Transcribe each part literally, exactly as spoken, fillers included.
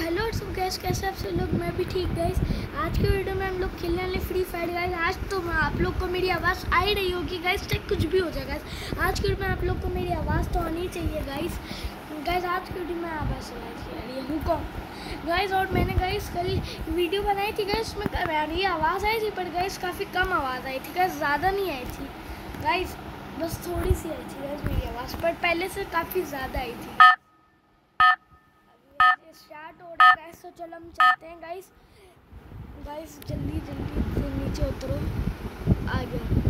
Hello सब gas, कैसे आप सब लोग? मैं भी ठीक गैस। आज के वीडियो में हम लोग खेलने वाले फ्री फायर गैस। आज तो आप लोग को मेरी आवाज़ आ ही रही होगी गैस, चाहे कुछ भी हो जाए गैस। आज के वीडियो में आप लोग को मेरी आवाज़ तो आनी चाहिए गैस। गैस आज के वीडियो में आवाज़ आ रही है हूँ कौन गैस। और मैंने गैस कल वीडियो बनाई थी गैस, उसमें मेरी आवाज़ आई थी, पर गैस काफ़ी कम आवाज़ आई थी गैस, ज़्यादा नहीं आई थी गैस, बस थोड़ी सी आई थी गैस मेरी आवाज़, पर पहले से काफ़ी ज़्यादा आई थी। स्टार्ट हो रहा है गाइस, तो चलो हम चलते हैं गाइस। गाइस जल्दी जल्दी से नीचे उतरो। आ गया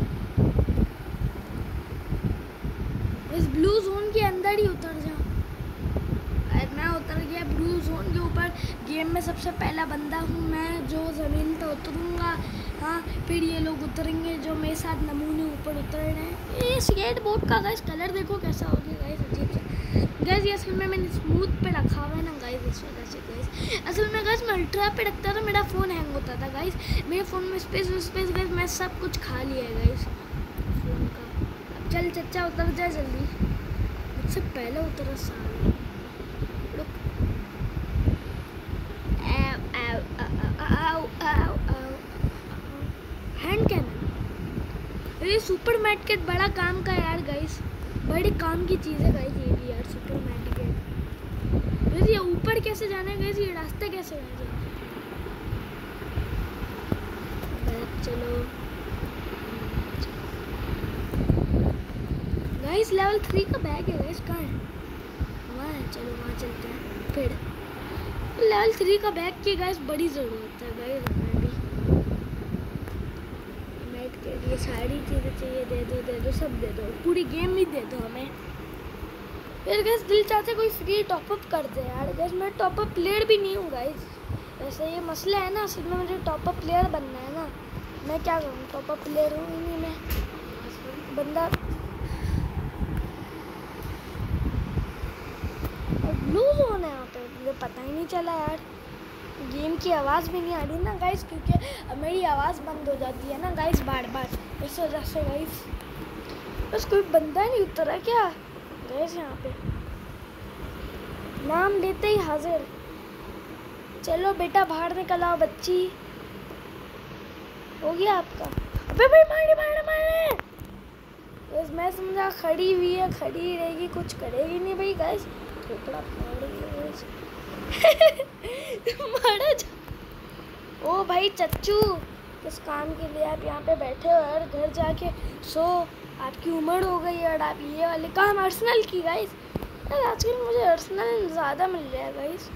इस ब्लू जोन के अंदर ही उतर जा। मैं उतर गया ब्लू जोन के ऊपर। गेम में सबसे पहला बंदा हूँ मैं जो ज़मीन पे उतरूँगा। हाँ, फिर ये लोग उतरेंगे जो मेरे साथ नमूने ऊपर उतर रहे हैं। ये स्केट बोर्ड का गाइस कलर देखो कैसा हो गया गाइस, अजीब सा गाइस। ये असल में मैंने स्मूथ पे रखा हुआ है ना गाइस, इस वजह से गाइस। असल में गाइस मैं अल्ट्रा पे रखता था, मेरा फ़ोन हैंग होता था गाइस। मेरे फ़ोन में स्पेस स्पेस गाइस, मैं सब कुछ खा लिया है गाइस फ़ोन का। अब चल चच्चा उतर जाए जल्दी, मुझसे पहले उतरा साल। हैंड कैनन, ये सुपर मैटकेट बड़ा काम का यार गाइस, बड़े काम की चीज़ है गाइस ये भी यार, सुपर मैटकेट। गाइस ये ऊपर कैसे जाना है गाइस, ये रास्ता कैसे है? चलो गाइस, लेवल थ्री का बैग है गाइस, कहाँ है? वहाँ है, चलो वहाँ चलते हैं। फिर लेवल थ्री का बैग की गाइस बड़ी ज़रूरत है गाइस, हमें भी मैट के लिए सारी चीज़ें चाहिए। दे दो दे दो सब दे दो, पूरी गेम ही दे दो हमें। फिर गाइस दिल चाहते कोई फ्री टॉपअप कर दे यार गाइस, मैं टॉपअप प्लेयर भी नहीं हूँ गाइस। वैसे ये मसला है ना, असल में मुझे टॉपअप प्लेयर बनना है ना, मैं क्या करूँ, टॉपअप प्लेयर हूँ ही नहीं मैं बंदा। ब्लू जोन है यहाँ पे, मुझे पता ही नहीं चला यार। गेम की आवाज़ भी नहीं आ रही ना गाइस, क्योंकि मेरी आवाज़ बंद हो जाती है ना गाइस बार बार, इस वजह से गाइस। बस कोई बंदा नहीं उतरा क्या गाइस यहाँ पे? नाम लेते ही हाजिर। चलो बेटा बाहर निकल आओ बच्ची, हो गया आपका? अबे भाई मारे मारे मारे गाइस, मैं समझा खड़ी हुई है, खड़ी रहेगी, कुछ करेगी नहीं भाई गाइस। थोड़ा मारा जा। ओ भाई चच्चू, किस काम के लिए आप यहाँ पे बैठे हो यार? घर जाके सो, आपकी उम्र हो गई और आप ये वाले काम। अर्सनल की गाइस यार, आजकल मुझे अर्सनल ज़्यादा मिल रहा है गाइस।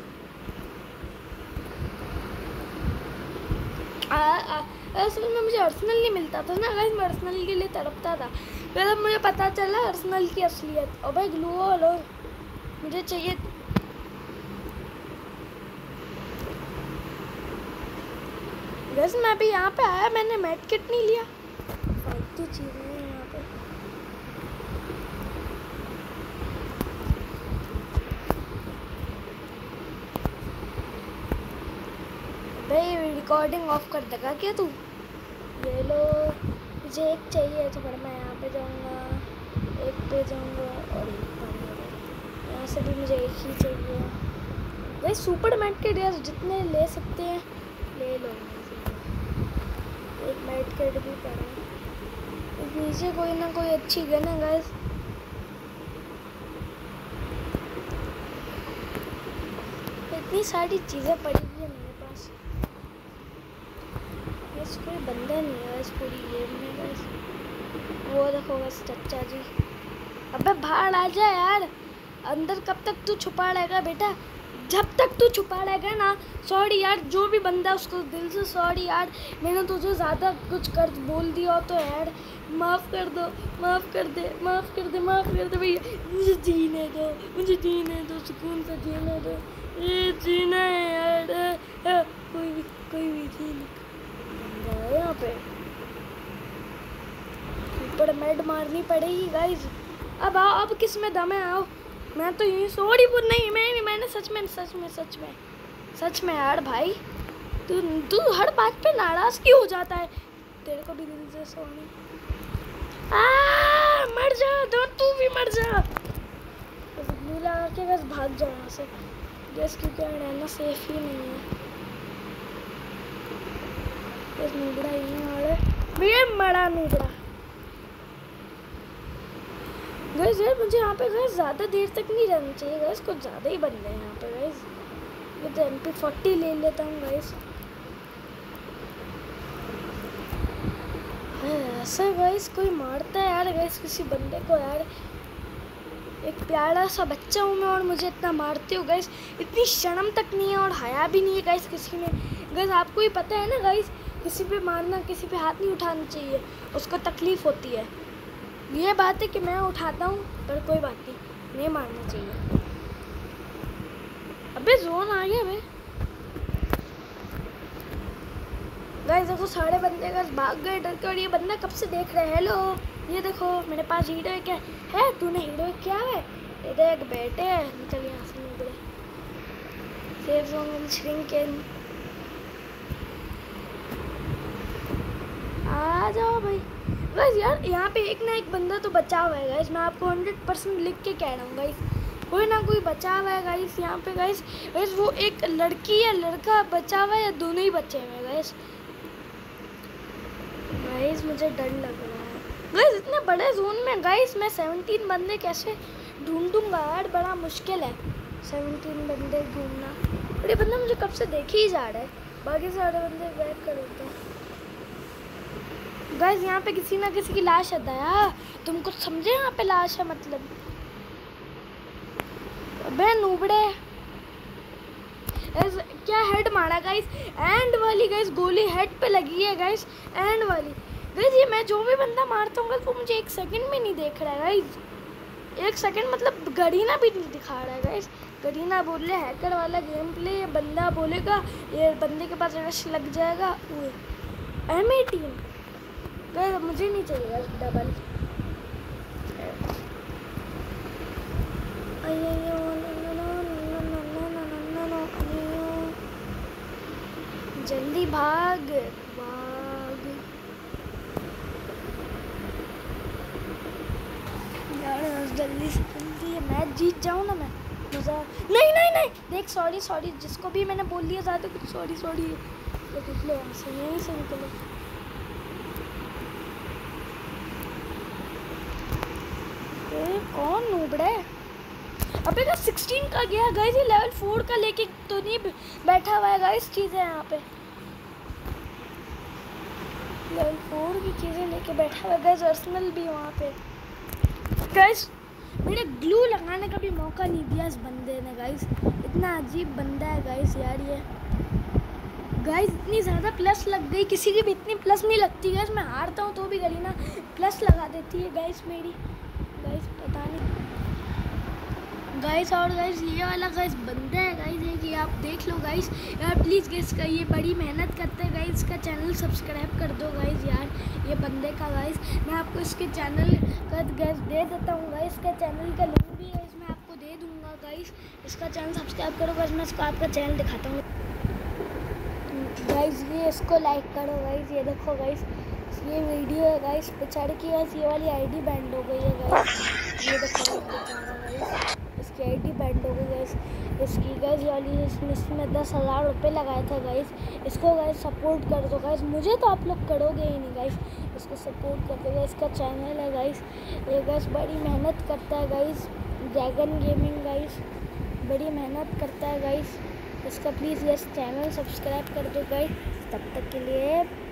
असल में मुझे अर्सनल नहीं मिलता था ना गाइस, मैं अर्सनल के लिए तड़पता था। फिर अब मुझे पता चला अर्सनल की असलियत। और भाई ग्लू वॉल मुझे चाहिए। बस मैं भी यहाँ पे आया, मैंने मैट किट नहीं लिया, फालतू चीज़ें हैं यहाँ पे। भाई रिकॉर्डिंग ऑफ कर देगा क्या तू? ये लो, मुझे एक चाहिए तो फिर मैं यहाँ पे जाऊँगा, एक पे जाऊँगा और एक पे, यहाँ से भी मुझे एक ही चाहिए। भाई सुपर मैट के ड्रेस जितने ले सकते हैं ले लो। एक मैट केट भी पड़ा है नीचे, कोई ना कोई अच्छी गन है गाइस। इतनी सारी चीज़ें पड़ी हुई है मेरे पास, बस कोई बंदा नहीं है इस पूरी गेम में गाइस। वो देखो बस चच्चा जी। अबे बाहर आ जा यार, अंदर कब तक तू छुपा रहेगा बेटा? जब तक तू छुपा रहेगा ना। सॉरी यार, जो भी बंदा उसको दिल से सॉरी यार, मैंने तुझे ज़्यादा कुछ कर बोल दिया तो यार माफ़ कर दो, माफ़ कर दे, माफ़ कर दे, माफ़ कर दे भैया। मुझे जीने दो, मुझे जीने दो, सुकून से जीने दो, ये जीना है यार। आ, आ, कोई भी कोई भी जीने यहाँ पे ऊपर मैड मारनी पड़ेगी गाइस। अब आओ, अब किस में दम है? आओ, मैं तो यूँ सॉरी बोल नहीं, मैं मैंने सच में सच में सच में सच में यार भाई, तू तू हर बात पे नाराज़ क्यों हो जाता है? तेरे को भी दिल से सॉरी। आ मर जा, दो तू भी मर जा, ब्लू लगा के बस भाग जाओ यहाँ से। गैस, क्योंकि रहना सेफ ही नहीं है। गैस नुबड़ा ही मारे, भैया मरा नुबड़ा। गैस यार मुझे यहाँ पे गैस ज़्यादा देर तक नहीं रहना चाहिए गैस, कुछ ज़्यादा ही बंदे हैं यहाँ पे गैस। ये तो एम पी फोर्टी ले लेता हूँ गैस। ऐसा गैस कोई मारता है यार गैस किसी बंदे को यार। एक प्यारा सा बच्चा हूँ मैं और मुझे इतना मारते हो गैस। इतनी शर्म तक नहीं है और हया भी नहीं है गैस किसी में। गैस आपको ही पता है ना गैस, किसी पे मारना, किसी पे हाथ नहीं उठाना चाहिए, उसको तकलीफ़ होती है। ये बात है कि मैं उठाता हूँ, पर कोई बात नहीं, नहीं मारना चाहिए। अबे जोन आ गया बे। गाइस देखो सारे बंदे गैस भाग गए डर के, और ये बंदा कब से देख रहे हैं। हेलो, ये देखो मेरे पास हीरो है। क्या है तूने हीरो क्या है? ये देख बेटे, निकल यहाँ से निकले। Safe zone will shrink in. आ जाओ भाई। गाइस यार यहाँ पे एक ना एक बंदा तो बचा हुआ है गाइस, मैं आपको हंड्रेड परसेंट लिख के कह रहा हूँ गाइस, कोई ना कोई बचा हुआ है गाइस यहाँ पे गाइस। गाइस वो एक लड़की या लड़का बचा हुआ है या दोनों ही बचे हुए हैं गाइस। गाइस मुझे डर लग रहा है गाइस, इतने बड़े जोन में गाइस मैं सेवनटीन बंदे कैसे ढूंढूंगा यार, बड़ा मुश्किल है सेवनटीन बंदे ढूंढना। और ये बंदा मुझे कब से देखे ही जा रहा है, बाकी सारे बंदे बैक कर देते हैं। गाइस यहाँ पे किसी ना किसी की लाश है दया, तुम कुछ समझे यहाँ पे लाश है मतलब। अबे नूबड़े, क्या हेड मारा गाइस, एंड वाली गाइस गोली हेड पे लगी है गाइस, एंड वाली गाइस। ये मैं जो भी बंदा मारता हूँ वो मुझे एक सेकंड में नहीं देख रहा है गाइस, एक सेकंड मतलब गरीना भी नहीं दिखा रहा है गाइस। गरीना बोल रहे हैकर वाला गेम प्ले, ये बंदा बोलेगा ये बंदे के पास रश लग जाएगा। एम एटीन गाइस मुझे नहीं चाहिए गाइस डबल। जल्दी भाग भाग यार, जल्दी से जल्दी मैच जीत जाऊँ ना मैं, मज़ा। नहीं नहीं नहीं देख, सॉरी सॉरी, जिसको भी मैंने बोल दिया ज़्यादा कुछ सॉरी सॉरी। निकलो यहाँ से, यहीं से निकलो। कौन नूबड़ा है? अबे का सिक्सटीन का गया गाइस, ये लेवल फोर का लेके तो नहीं बैठा हुआ है गाइस चीज़ें यहाँ पे। लेवल फोर की चीज़ें लेके बैठा हुआ है गाइस, अर्सनल भी वहाँ पे गाइस। मेरे ग्लू लगाने का भी मौका नहीं दिया इस बंदे ने गाइस, इतना अजीब बंदा है गाइस यार ये। गाइस इतनी ज़्यादा प्लस लग गई, किसी की भी इतनी प्लस नहीं लगती गाइस, मैं हारता हूँ तो भी गरीना प्लस लगा देती है गाइस मेरी गाइस, पता नहीं गाइस। और गाइस ये वाला गाइस बंदा है गाइस, ये कि आप देख लो गाइस यार, प्लीज़ गाइस का ये बड़ी मेहनत करते हैं गाइस, इसका चैनल सब्सक्राइब कर दो गाइस यार, ये बंदे का गाइस। मैं आपको इसके चैनल का गाइस दे देता हूँ गाइस, इसका चैनल का लिंक भी गाइस मैं आपको दे दूँगा गाइस, इसका चैनल सब्सक्राइब करो गाइस। मैं इसको आपका चैनल दिखाता हूँ गाइस, ये इसको लाइक करो गाइस। ये देखो गाइस ये वीडियो है गाइस, बेचारे की गाइस ये वाली आईडी बैंड हो गई है गाइस, ये देखो गाइस इसकी आईडी बैंड हो गई गाइस, इसकी गाइस ये वाली, इसमें इसमें दस हज़ार रुपये लगाए थे गाइस। इसको गाइस सपोर्ट कर दो गाइस, मुझे तो आप लोग करोगे ही नहीं गाइस, इसको सपोर्ट कर दो गाइस। इसका चैनल है गाइस, ये गाइस बड़ी मेहनत करता है गाइस, ड्रैगन गेमिंग गाइस, बड़ी मेहनत करता है गाइस। इसका प्लीज़ गाइस चैनल सब्सक्राइब कर दो गाइस। तब तक के लिए